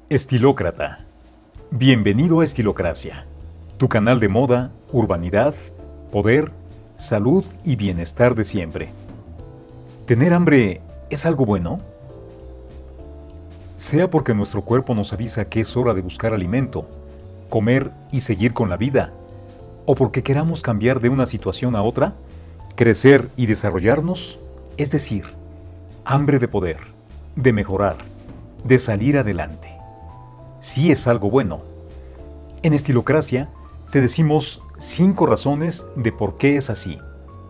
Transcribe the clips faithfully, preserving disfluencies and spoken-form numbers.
Estilócrata. Bienvenido a Estilocracia, tu canal de moda, urbanidad, poder, salud y bienestar de siempre. ¿Tener hambre es algo bueno? Sea porque nuestro cuerpo nos avisa que es hora de buscar alimento, comer y seguir con la vida, o porque queramos cambiar de una situación a otra, crecer y desarrollarnos, es decir, hambre de poder, de mejorar, de salir adelante. Sí es algo bueno. En Estilocracia te decimos cinco razones de por qué es así.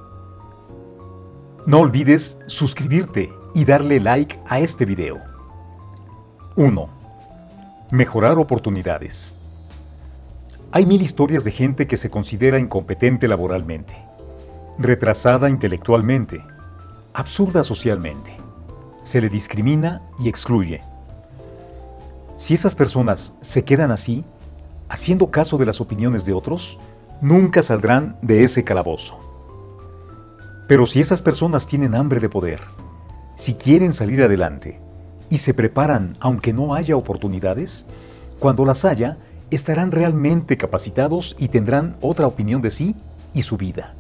No olvides suscribirte y darle like a este video. uno. Mejorar oportunidades. Hay mil historias de gente que se considera incompetente laboralmente, retrasada intelectualmente, absurda socialmente. Se le discrimina y excluye. Si esas personas se quedan así, haciendo caso de las opiniones de otros, nunca saldrán de ese calabozo. Pero si esas personas tienen hambre de poder, si quieren salir adelante y se preparan aunque no haya oportunidades, cuando las haya, estarán realmente capacitados y tendrán otra opinión de sí y su vida.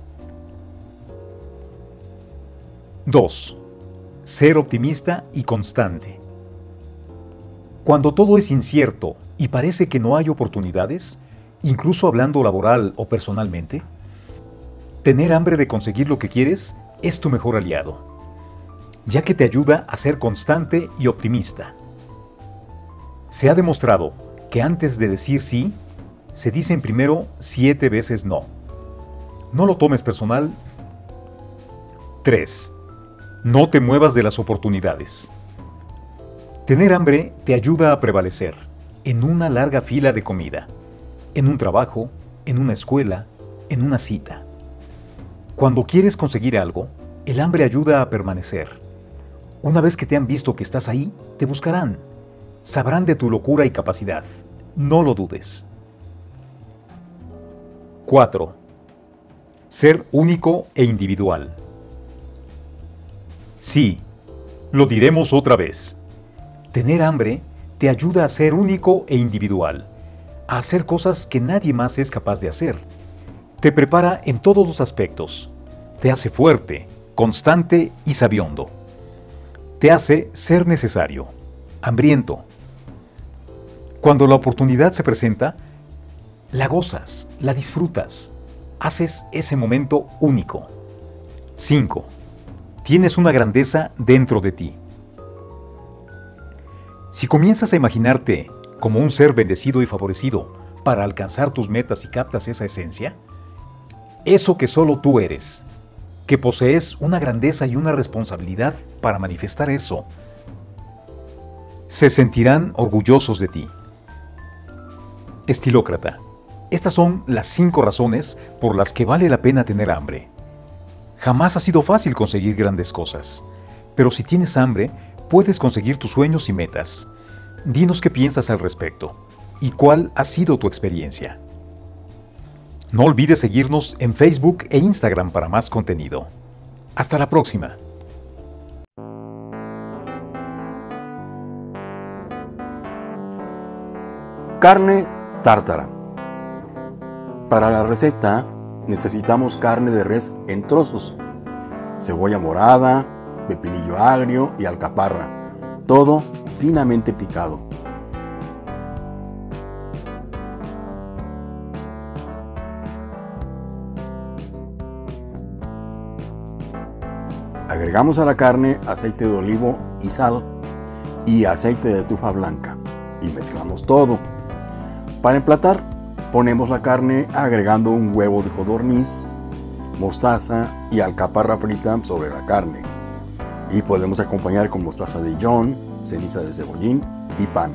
dos. Ser optimista y constante. Cuando todo es incierto y parece que no hay oportunidades, incluso hablando laboral o personalmente, tener hambre de conseguir lo que quieres es tu mejor aliado, ya que te ayuda a ser constante y optimista. Se ha demostrado que antes de decir sí, se dicen primero siete veces no. No lo tomes personal. tres. No te muevas de las oportunidades. Tener hambre te ayuda a prevalecer en una larga fila de comida, en un trabajo, en una escuela, en una cita. Cuando quieres conseguir algo, el hambre ayuda a permanecer. Una vez que te han visto que estás ahí, te buscarán. Sabrán de tu locura y capacidad. No lo dudes. cuatro. Ser único e individual. Sí, lo diremos otra vez. Tener hambre te ayuda a ser único e individual, a hacer cosas que nadie más es capaz de hacer. Te prepara en todos los aspectos. Te hace fuerte, constante y sabiondo. Te hace ser necesario, hambriento. Cuando la oportunidad se presenta, la gozas, la disfrutas. Haces ese momento único. cinco. Tienes una grandeza dentro de ti. Si comienzas a imaginarte como un ser bendecido y favorecido para alcanzar tus metas y captas esa esencia, eso que solo tú eres, que posees una grandeza y una responsabilidad para manifestar eso, se sentirán orgullosos de ti. Estilócrata, estas son las cinco razones por las que vale la pena tener hambre. Jamás ha sido fácil conseguir grandes cosas, pero si tienes hambre, puedes conseguir tus sueños y metas. Dinos qué piensas al respecto y cuál ha sido tu experiencia. No olvides seguirnos en Facebook e Instagram para más contenido. Hasta la próxima. Carne tártara. Para la receta necesitamos carne de res en trozos, cebolla morada, pepinillo agrio y alcaparra, todo finamente picado. Agregamos a la carne aceite de olivo y sal y aceite de trufa blanca y mezclamos todo. Para emplatar, ponemos la carne agregando un huevo de codorniz, mostaza y alcaparra frita sobre la carne. Y podemos acompañar con mostaza de Dijon, ceniza de cebollín y pan.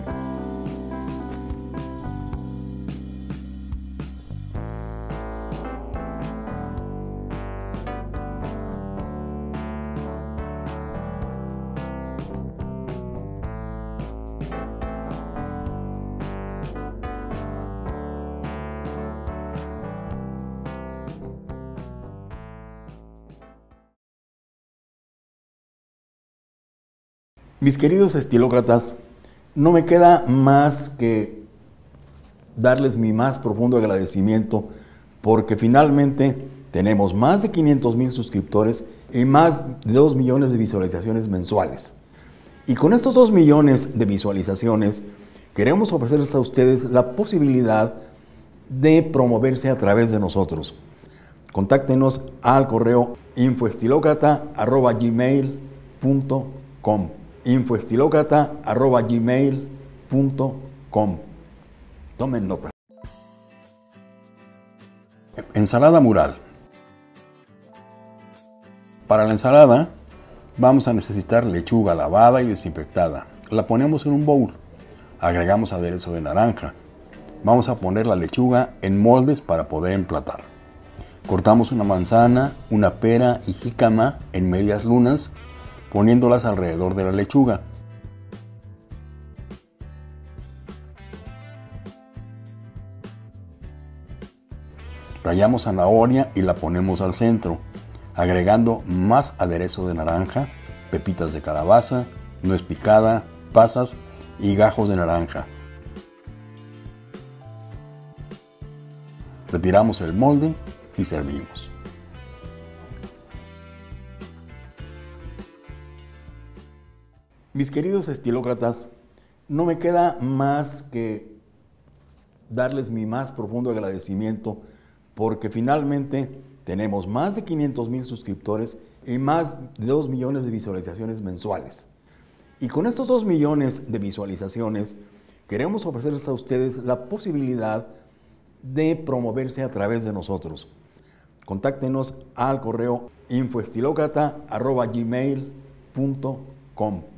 Mis queridos estilócratas, No me queda más que darles mi más profundo agradecimiento porque finalmente tenemos más de quinientos mil suscriptores y más de dos millones de visualizaciones mensuales. Y con estos dos millones de visualizaciones queremos ofrecerles a ustedes la posibilidad de promoverse a través de nosotros. Contáctenos al correo infoestilócrata arroba gmail punto com infoestilócrata arroba gmail punto com. Tomen nota. Ensalada mural. Para la ensalada vamos a necesitar lechuga lavada y desinfectada. La ponemos en un bowl. Agregamos aderezo de naranja. Vamos a poner la lechuga en moldes para poder emplatar. Cortamos una manzana, una pera y jícama en medias lunas, poniéndolas alrededor de la lechuga. Rallamos zanahoria y la ponemos al centro, agregando más aderezo de naranja, pepitas de calabaza, nuez picada, pasas y gajos de naranja. Retiramos el molde y servimos. Mis queridos estilócratas, no me queda más que darles mi más profundo agradecimiento porque finalmente tenemos más de quinientos mil suscriptores y más de dos millones de visualizaciones mensuales. Y con estos dos millones de visualizaciones queremos ofrecerles a ustedes la posibilidad de promoverse a través de nosotros. Contáctenos al correo infoestilócrata arroba gmail punto com.